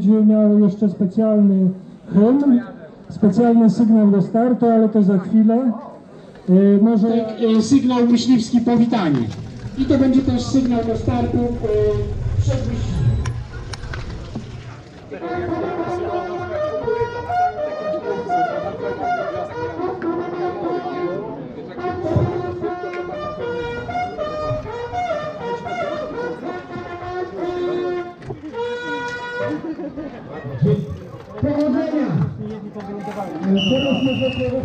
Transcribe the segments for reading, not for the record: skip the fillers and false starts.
będzie miał jeszcze specjalny hymn, specjalny sygnał do startu, ale to za chwilę. Może sygnał myśliwski powitanie. I to będzie też sygnał do startu przed wyścigiem. Powodzenia! Teraz możecie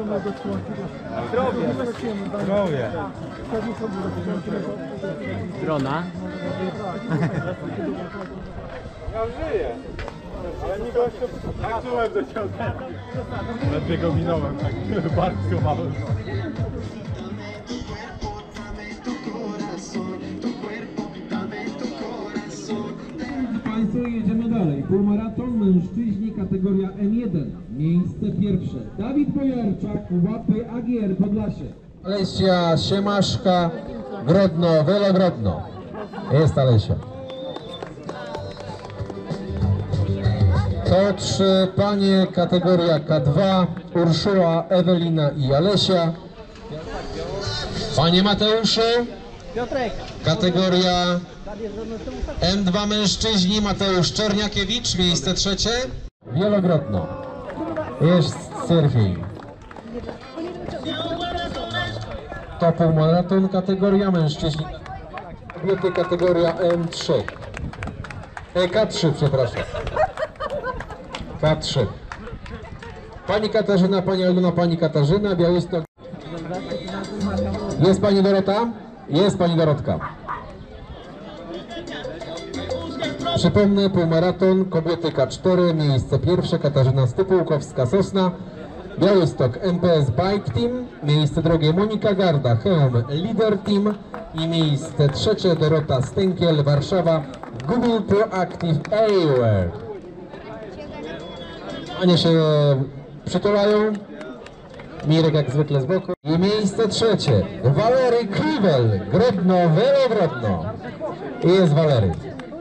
Zdrowie. Drona. Ja żyję. Ale mi gościu tak czułem do ciągle. Ledwie go minąłem, tak bardzo mało. Państwo, jedziemy dalej. Półmaraton mężczyźni kategoria M1. Miejsce pierwsze. Dawid Bojarczak, Łapy AGR Podlasie. Alesia Siemaszka, Grodno, Wielogrodno. Jest Alesia. To 3 panie, kategoria K2, Urszula, Ewelina i Alesia. Panie Mateuszu, kategoria M2 mężczyźni, Mateusz Czerniakiewicz, miejsce trzecie. Wielogrodno. Jest surfing. To półmaraton, kategoria mężczyźni. Kobiety, kategoria M3. K3, przepraszam. K3. Pani Katarzyna, pani Aldona, pani Katarzyna, Białystok. Jest pani Dorota? Jest pani Dorotka. Przypomnę, półmaraton, kobiety K4, miejsce pierwsze, Katarzyna Stypułkowska-Sosna. Białystok MPS Bike Team, miejsce drugie Monika Garda, Chełm Leader Team i miejsce trzecie Dorota Stękiel, Warszawa, Google Proactive Airwear. Panie się przytulają, Mirek jak zwykle z boku. I miejsce trzecie Walery Kriwel, Grodno, Wielogrodno. I jest Walery.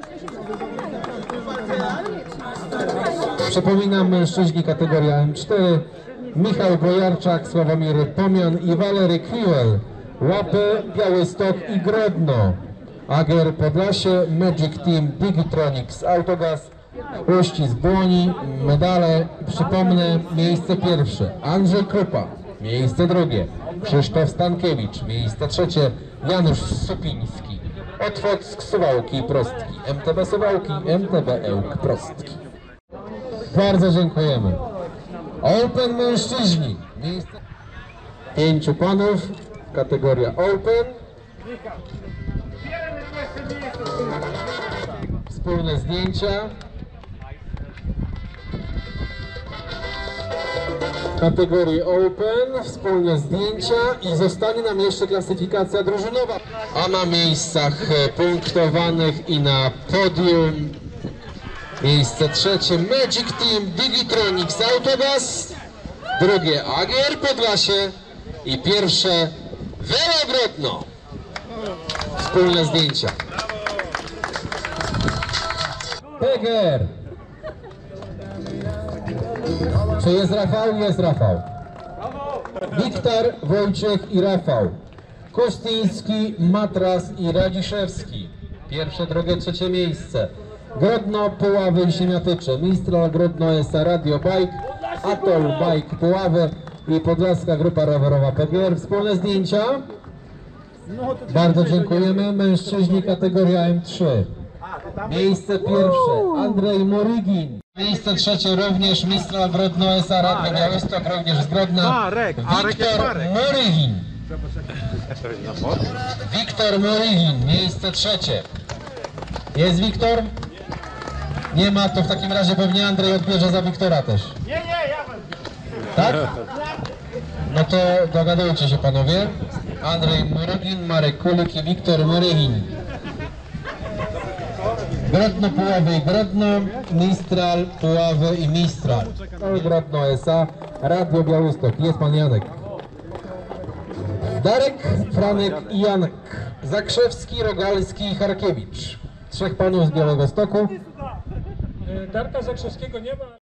Przypominam, mężczyźni kategoria M4, Michał Bojarczak, Sławomir Pomian i Walery Kriwel, Łapy, Białystok i Grodno. AGR Podlasie, Magic Team, Digitronics, Autogaz, Uścisk Błoni, medale. Przypomnę, miejsce pierwsze Andrzej Krupa, miejsce drugie Krzysztof Stankiewicz, miejsce trzecie Janusz Supiński, Otwock Suwałki Prostki, MTB Suwałki, MTB Ełk Prostki. Bardzo dziękujemy. Open mężczyźni, miejsce 5 panów, kategoria Open. Wspólne zdjęcia. Kategorii Open, wspólne zdjęcia i zostanie nam jeszcze klasyfikacja drużynowa. A na miejscach punktowanych i na podium miejsce trzecie Magic Team, Digitronics, Autogaz, drugie AGR Podlasie i pierwsze Wielogrodno. Wspólne zdjęcia. PGR. Czy jest Rafał? Jest Rafał. Wiktor, Wojciech i Rafał. Kostyński, Matras i Radziszewski. Pierwsze, drugie, trzecie miejsce. Grodno, Puławy i Siemiatycze. Mistral Grodno jest Radio Bike, Atol Bike Puławy i Podlaska Grupa Rowerowa PGR. Wspólne zdjęcia. Bardzo dziękujemy. Mężczyźni kategoria M3. Miejsce pierwsze Andrzej Morygin. Miejsce trzecie również Mistral Grodno S.A. Radio Białystok, również z Grodna. Wiktor Morygin. Wiktor Morygin, miejsce trzecie. Jest Wiktor? Nie ma, to w takim razie pewnie Andrzej odbierze za Wiktora też. Nie, ja będę. Tak? No to dogadujcie się panowie. Andrzej Morygin, Marek Kulik i Wiktor Morygin. Grodno, Puławy i Grodno, Mistral, Puławy i Mistral. Grodno S.A. Radio Białystok. Jest pan Janek. Darek, Franek i Janek. Zakrzewski, Rogalski i Harkiewicz. 3 panów z Białegostoku. Darka Zakrzewskiego nie ma.